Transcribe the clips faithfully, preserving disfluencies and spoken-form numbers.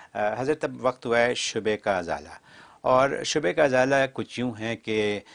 हज़रत अब वक्त हुआ है शुबे का अजाला। और शुबे का अजाला कुछ यूँ है कि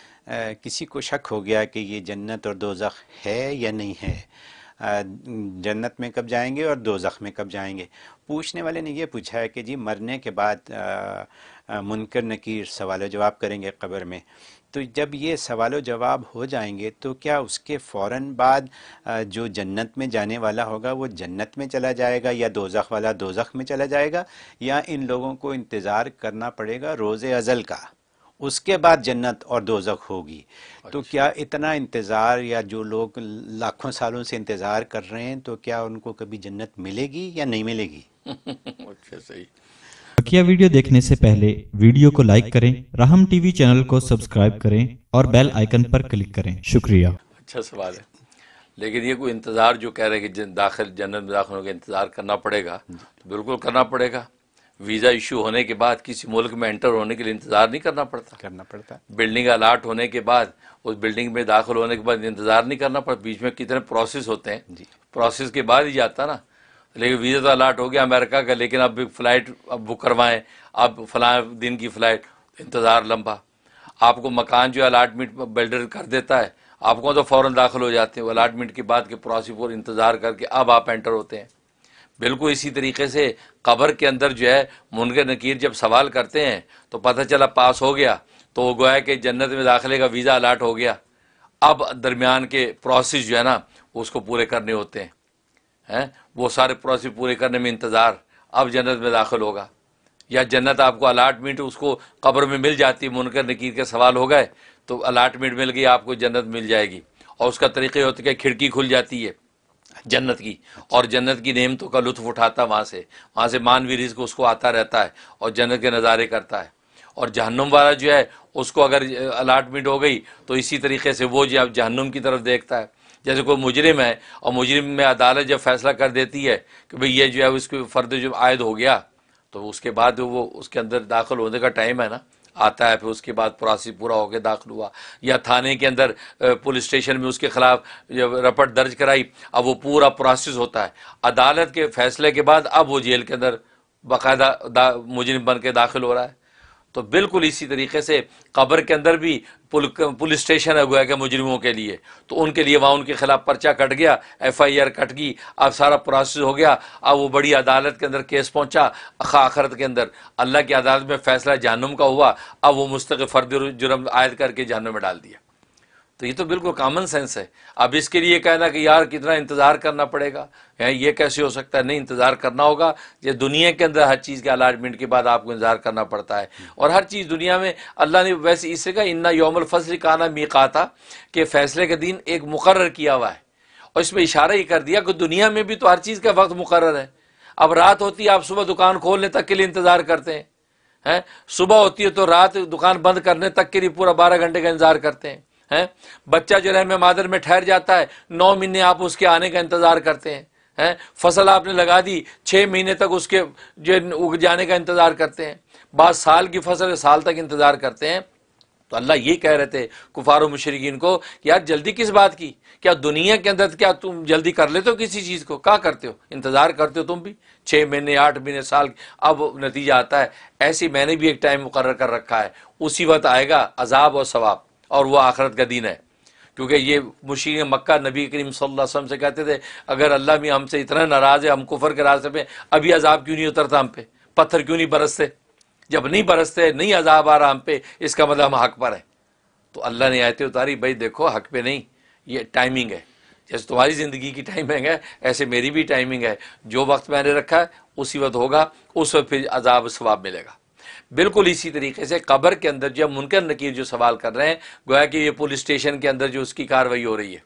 किसी को शक हो गया कि ये जन्नत और दोज़ख है या नहीं है, अ, जन्नत में कब जाएंगे और दोज़ख में कब जाएंगे। पूछने वाले ने ये पूछा है कि जी मरने के बाद अ, अ, मुनकर नकीर सवाल जवाब करेंगे कब्र में, तो जब ये सवाल जवाब हो जाएंगे तो क्या उसके फ़ौरन बाद अ, जो जन्नत में जाने वाला होगा वो जन्नत में चला जाएगा या दोज़ख वाला दोज़ख में चला जाएगा, या इन लोगों को इंतज़ार करना पड़ेगा रोज़े अज़ल का, उसके बाद जन्नत और दोज़ख होगी। तो अच्छा। क्या इतना इंतज़ार, या जो लोग लाखों सालों से इंतज़ार कर रहे हैं, तो क्या उनको कभी जन्नत मिलेगी या नहीं मिलेगी? अच्छा, सही। बकिया वीडियो देखने से पहले वीडियो को लाइक करें, राहम टीवी चैनल को सब्सक्राइब करें और बेल आइकन पर क्लिक करें। शुक्रिया। अच्छा सवाल है, लेकिन ये कोई इंतज़ार जो कह रहे हैं कि जन दाखिल जन्नत में दाखिल होकर इंतज़ार करना पड़ेगा, तो बिल्कुल करना पड़ेगा। वीज़ा इशू होने के बाद किसी मुल्क में एंटर होने के लिए इंतज़ार नहीं करना पड़ता। करना पड़ता। बिल्डिंग अलाट होने के बाद उस बिल्डिंग में दाखिल होने के बाद इंतज़ार नहीं करना पड़ता। बीच में कितने प्रोसेस होते हैं, जी। प्रोसेस के बाद ही जाता ना। लेकिन वीज़ा तो अलाट हो गया अमेरिका का, लेकिन अब फ़्लाइट अब बुक करवाएं, अब फलां दिन की फ़्लाइट, इंतज़ार लंबा। आपको मकान जो अलाटमेंट बिल्डर कर देता है, आपको तो फ़ौरन दाखिल हो जाते हैं। वो अलाटमेंट के बाद के प्रोसेस पर इंतज़ार करके अब आप एंटर होते हैं। बिल्कुल इसी तरीके से कब्र के अंदर जो है मुनकर नकीर जब सवाल करते हैं तो पता चला पास हो गया, तो वो गोया कि जन्नत में दाखिले का वीज़ा अलाट हो गया। अब दरमियान के प्रोसेस जो है ना उसको पूरे करने होते हैं हैं वो सारे प्रोसेस पूरे करने में इंतज़ार, अब जन्नत में दाखिल होगा। या जन्नत आपको अलाटमेंट उसको कब्र में मिल जाती है, मुनकर नकीर के सवाल हो गए तो अलाटमेंट मिल गई, आपको जन्नत मिल जाएगी। और उसका तरीक़े होते कि खिड़की खुल जाती है जन्नत की, और जन्नत की नेमतों का लुत्फ़ उठाता वहाँ से वहाँ से मानवी रिज़्क़ उसको आता रहता है और जन्नत के नज़ारे करता है। और जहन्नुम वाला जो है उसको अगर अलाटमेंट हो गई तो इसी तरीके से वो जो जहन्नुम की तरफ देखता है। जैसे कोई मुजरिम है और मुजरिम में अदालत जब फैसला कर देती है कि भाई ये जो है उसके फ़र्द जो आयद हो गया, तो उसके बाद वो उसके अंदर दाखिल होने का टाइम है ना आता है, फिर उसके बाद प्रोसेस पूरा होकर दाखिल हुआ। या थाने के अंदर पुलिस स्टेशन में उसके ख़िलाफ़ जब रपट दर्ज कराई, अब वो पूरा प्रोसेस होता है। अदालत के फैसले के बाद अब वो जेल के अंदर बाकायदा मुजरिम बन के दाखिल हो रहा है। तो बिल्कुल इसी तरीके से कब्र के अंदर भी पुल, पुलिस स्टेशन है गोया कि मुजरिमों के लिए, तो उनके लिए वहाँ उनके खिलाफ पर्चा कट गया, एफ आई आर कट गई, अब सारा प्रोसेस हो गया। अब वो बड़ी अदालत के अंदर केस पहुँचा, आखिरत के अंदर अल्लाह की अदालत में फैसला जहन्नुम का हुआ, अब वो मुस्तक़िल फ़र्द जुर्म आयद करके जहन्नुम में डाल दिया। तो ये तो बिल्कुल कॉमन सेंस है। अब इसके लिए कहना कि यार कितना इंतज़ार करना पड़ेगा, ये कैसे हो सकता है? नहीं, इंतज़ार करना होगा। ये दुनिया के अंदर हर चीज़ के अलाटमेंट के बाद आपको इंतज़ार करना पड़ता है। और हर चीज़ दुनिया में अल्लाह ने वैसे इससे कहा इन्ना यौमुल फ़स्ल काना मीक़ाता, कि फ़ैसले का दिन एक मुकर्रर किया हुआ है। और इसमें इशारा ही कर दिया कि दुनिया में भी तो हर चीज़ का वक्त मुकर्रर है। अब रात होती है, आप सुबह दुकान खोलने तक के लिए इंतज़ार करते हैं हैं सुबह होती है तो रात दुकान बंद करने तक के लिए पूरा बारह घंटे का इंतज़ार करते हैं हैं बच्चा जो रहम मादर में ठहर जाता है, नौ महीने आप उसके आने का इंतज़ार करते हैं हैं फसल आपने लगा दी, छः महीने तक उसके जो उग जाने का इंतज़ार करते हैं। बाद साल की फसल साल तक इंतज़ार करते हैं। तो अल्लाह ये कह रहे थे कुफार और मुशरिकीन को कि यार जल्दी किस बात की? क्या दुनिया के अंदर क्या तुम जल्दी कर लेते हो किसी चीज़ को? क्या करते हो? इंतज़ार करते हो तुम भी, छः महीने आठ महीने साल, अब नतीजा आता है। ऐसी मैंने भी एक टाइम मुकर्रर कर रखा है, उसी वक्त आएगा अजाब और सवाब, और वह आखिरत का दिन है। क्योंकि ये मुशरिकीन मक्का नबी करीम सल्लल्लाहु अलैहि वसल्लम से कहते थे अगर अल्लाह भी हमसे इतना नाराज़ है, हम कुफर के रास्ते पे, अभी अजाब क्यों नहीं उतरता हम पे? पत्थर क्यों नहीं बरसते? जब नहीं बरसते, नहीं अजाब आ रहा हम पे, इसका मतलब हम हक पर है। तो अल्लाह ने आयतें उतारी, भाई देखो हक पे नहीं, ये टाइमिंग है। जैसे तुम्हारी ज़िंदगी की टाइमिंग है, ऐसे मेरी भी टाइमिंग है। जो वक्त मैंने रखा है उसी वक्त होगा, उस वक्त फिर अजाब सवाब मिलेगा। बिल्कुल इसी तरीके से कब्र के अंदर जब मुनकर नकीर जो सवाल कर रहे हैं, गोया कि ये पुलिस स्टेशन के अंदर जो उसकी कार्रवाई हो रही है।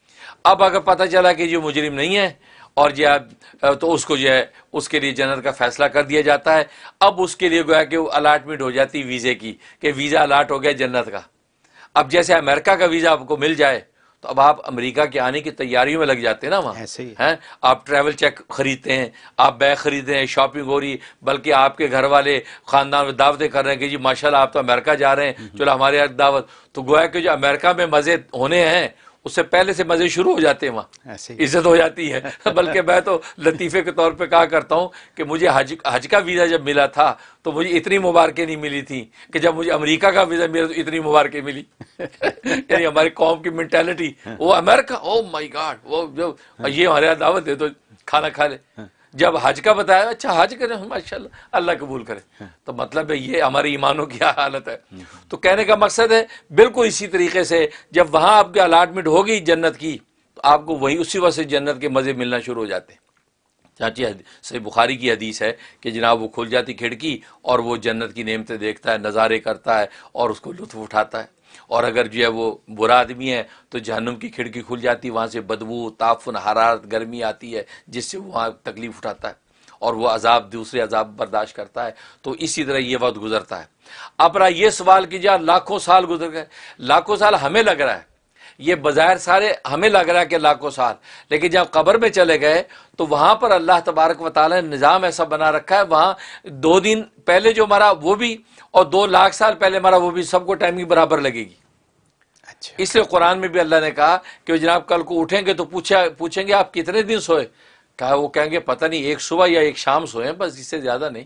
अब अगर पता चला कि जो मुजरिम नहीं है और जो है तो उसको जो है उसके लिए जन्नत का फैसला कर दिया जाता है। अब उसके लिए गोया कि अलाटमेंट हो जाती है वीज़े की, कि वीज़ा अलाट हो गया जन्नत का। अब जैसे अमेरिका का वीज़ा आपको मिल जाए तो अब आप अमेरिका के आने की तैयारियों में लग जाते हैं ना, वहाँ ऐसे ही हैं आप ट्रैवल चेक खरीदते हैं, आप बैग खरीदते हैं, शॉपिंग हो रही, बल्कि आपके घर वाले ख़ानदान में दावतें कर रहे हैं कि जी माशाल्लाह आप तो अमेरिका जा रहे हैं, चलो हमारे यहाँ दावत। तो गोया कि जो अमेरिका में मज़े होने हैं उससे पहले से मजे शुरू हो जाते हैं, वहाँ ऐसे ही। इज्जत हो जाती है। बल्कि मैं तो लतीफ़े के तौर पे कहा करता हूँ कि मुझे हज हज का वीज़ा जब मिला था तो मुझे इतनी मुबारकें नहीं मिली थी कि जब मुझे अमेरिका का वीज़ा मिला तो इतनी मुबारकें मिली। यानी हमारी कौम की मेंटालिटी, वो अमेरिका, ओ माय गॉड, वो जो ये हमारे यहाँ दावत है तो खाना खा ले। जब हज का बताया, अच्छा हज करें, माशाल्लाह, अल्लाह कबूल करे। तो मतलब है ये हमारी ईमानों की हालत है। तो कहने का मकसद है बिल्कुल इसी तरीके से जब वहाँ आपकी अलाटमेंट होगी जन्नत की तो आपको वही उसी वक्त से जन्नत के मज़े मिलना शुरू हो जाते हैं। चाची सही बुखारी की हदीस है कि जनाब वो खुल जाती खिड़की और वो जन्नत की नेमतें देखता है, नज़ारे करता है और उसको लुत्फ़ उठाता है। और अगर जो है वो बुरा आदमी है तो जहन्नुम की खिड़की खुल जाती है, वहाँ से बदबू, ताफुन, हरारत, गर्मी आती है जिससे वो वहाँ तकलीफ़ उठाता है और वो अजाब, दूसरे अजाब बर्दाश्त करता है। तो इसी तरह ये वक्त गुजरता है। अब रहा ये सवाल कीजिए, लाखों साल गुजर गए, लाखों साल हमें लग रहा है, ये बज़ाहिर सारे हमें लग रहा है कि लाखों साल, लेकिन जब कब्र में चले गए तो वहाँ पर अल्लाह तबारक व तआला ने निज़ाम ऐसा बना रखा है, वहाँ दो दिन पहले जो मरा वो भी और दो लाख साल पहले मरा वो भी, सबको टाइमिंग बराबर लगेगी। अच्छा। इसलिए कुरान में भी अल्लाह ने कहा कि जनाब कल को उठेंगे तो पूछा पूछेंगे आप कितने दिन सोए, कहा वो कहेंगे पता नहीं एक सुबह या एक शाम सोए, बस इससे ज़्यादा नहीं।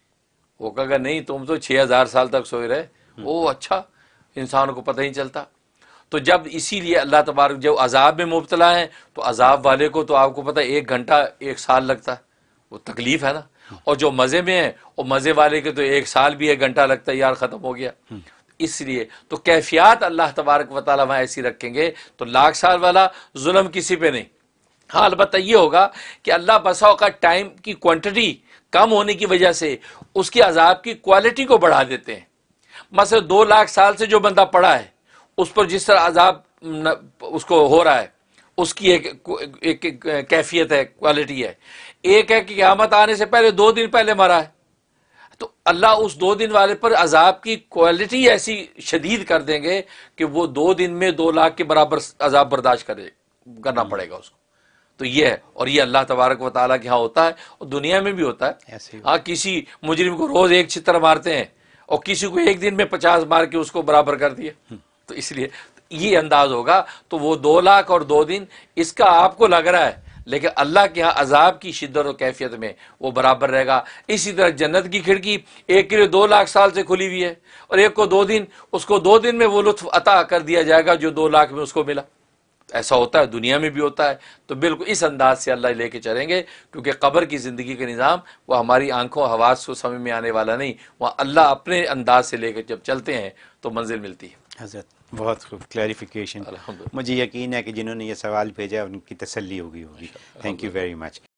वो कहेगा नहीं तुम तो छः हज़ार साल तक सोए रहे। ओ अच्छा, इंसान को पता ही चलता। तो जब इसीलिए अल्लाह तबारक जब अजाब में मुब्तला है तो अजाब वाले को तो आपको पता है एक घंटा एक साल लगता है, वो तकलीफ है ना। और जो मज़े में है और मज़े वाले के तो एक साल भी एक घंटा लगता है, यार ख़त्म हो गया। इसलिए तो कैफियत अल्लाह तबारक व तआला वहाँ ऐसी रखेंगे तो लाख साल वाला जुल्म किसी पे नहीं। हाँ अलबत्ता ये होगा कि अल्लाह बसाओ का टाइम की क्वांटिटी कम होने की वजह से उसकी अजाब की क्वालिटी को बढ़ा देते हैं। मसलन दो लाख साल से जो बंदा पड़ा है उस पर जिस तरह अजाब उसको हो रहा है उसकी एक, एक, एक कैफियत है, क्वालिटी है। एक है कि क़यामत आने से पहले दो दिन पहले मरा है तो अल्लाह उस दो दिन वाले पर अजाब की क्वालिटी ऐसी शदीद कर देंगे कि वो दो दिन में दो लाख के बराबर अजाब बर्दाश्त करे करना पड़ेगा उसको। तो ये है, और ये अल्लाह तबारक व तआला के यहाँ होता है और दुनिया में भी होता है। हाँ किसी मुजरिम को रोज़ एक छितर मारते हैं और किसी को एक दिन में पचास मार के उसको बराबर कर दिए। तो इसलिए ये अंदाज होगा। तो वो दो लाख और दो दिन इसका आपको लग रहा है, लेकिन अल्लाह के यहाँ अजाब की शिद्दत और कैफियत में वो बराबर रहेगा। इसी तरह जन्नत की खिड़की एक के लिए दो लाख साल से खुली हुई है और एक को दो दिन, उसको दो दिन में वो लुत्फ अता कर दिया जाएगा जो दो लाख में उसको मिला। ऐसा होता है, दुनिया में भी होता है। तो बिल्कुल इस अंदाज से अल्लाह लेके चलेंगे, क्योंकि कब्र की ज़िंदगी का निज़ाम वो हमारी आंखों हवास को समझ में आने वाला नहीं, वहाँ अल्लाह अपने अंदाज से लेकर जब चलते हैं तो मंजिल मिलती है। हज़रत बहुत खूब क्लैरिफिकेशन। मुझे यकीन है कि जिन्होंने ये सवाल भेजा उनकी तसल्ली होगी होगी। Thank you very much.